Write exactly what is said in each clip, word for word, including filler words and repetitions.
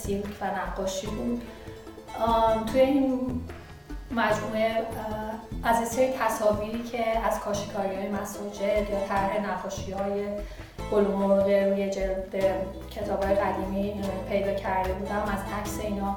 سیلک و نقاشی بود. توی این مجموعه از این سری تصاویری که از کاشیکاری‌های مساجد یا طرح نقاشی‌های گل و مرغ روی جلد کتاب‌های قدیمی پیدا کرده بودم، از عکس اینا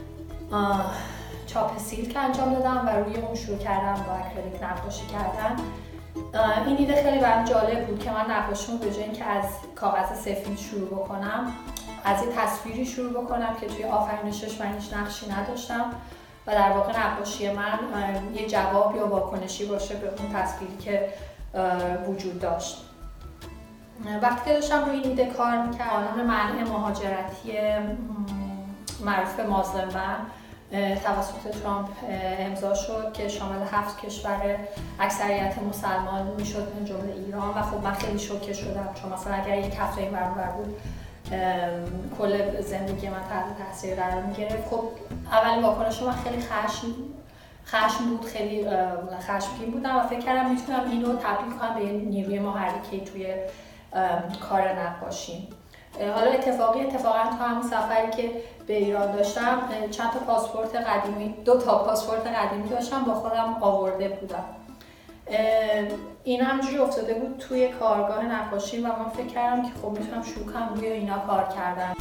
چاپ سیلک انجام دادم و روی اون شروع کردم با اکریلیک نقاشی کردن. این ایده خیلی برام جالب بود که من نقاشیمو به جای اینکه از کاغذ سفید شروع بکنم، از یه تصویری شروع بکنم که توی آفرینشش من هیچ نقشی نداشتم و در واقع نقاشی من یه جواب یا واکنشی باشه به اون تصویری که وجود داشت. وقتی که داشتم روی این ایده کار می‌کردم، قانون منع مهاجرتی معروف به مازلم بن توسط ترامپ امضا شد که شامل هفت کشور اکثریت مسلمان میشد من جمله ایران و خب من خیلی شوکه شدم، چون مثلا اگر یک هفته این برابر بود کل زندگی من تحت تاثیر قرار میگرفت. خب اولین واکنش من خیلی خشم خشم بود، خیلی خشمگین بودم و فکر کردم میتونم اینو تبدیل کنم به نیروی محرکه‌ای توی کار نقاشی. حالا اتفاقی اتفاقا تو همون سفری که به ایران داشتم چند تا پاسپورت قدیمی دو تا پاسپورت قدیمی داشتم با خودم آورده بودم. این همجوری افتاده بود توی کارگاه نقاشی و من فکر کردم که خب میتونم شروع کنم روی اینا کار کردن.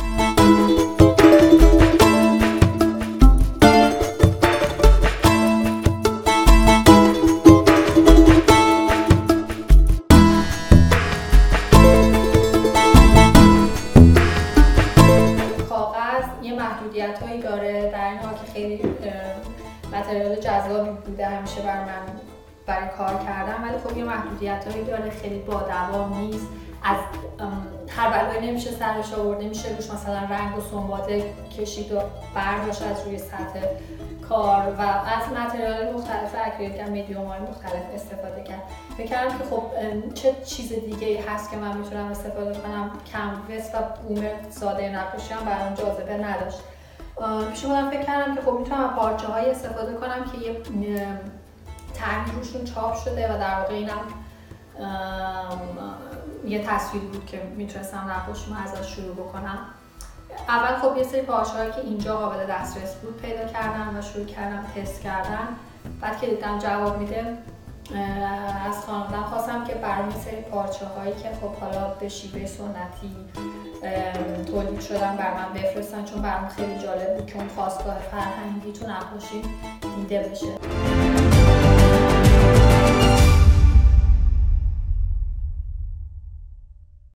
محدودیت‌هایی داره، در این حال که خیلی متریال جذابی بوده همیشه بر من برای کار کردن، ولی خب یه محدودیت‌هایی داره، خیلی با دوام نیست، از هر بلایی نمیشه سرش آورده، میشه روش مثلا رنگ و سنباده کشید و برداشت از روی سطح کار و از متریال مختلف اکریلیک و مدیوم‌های مختلف استفاده کرد. فکر کردم که خب چه چیز دیگه‌ای هست که من میتونم استفاده کنم. کنوس و بوم ساده نقاشی هم برام جاذبه نداشت. پیش اومدم فکر کردم که خب میتونم پارچه‌هایی استفاده کنم که یه طرحی روشون چاپ شده و در واقع اینم یه تصویر بود که میتونستم نقاشیمو ازش شروع بکنم. اول خب یه سری پارچه‌هایی که اینجا قابل دسترس بود پیدا کردم و شروع کردم تست کردن. بعد که دیدم جواب میده از خانواده‌ام خواستم که برام یه سری پارچه‌هایی که خب حالا به شیوه سنتی تولید شدن بر من بفرستن، چون برام خیلی جالب بود که اون خاستگاه فرهنگی تو نقاشی دیده بشه.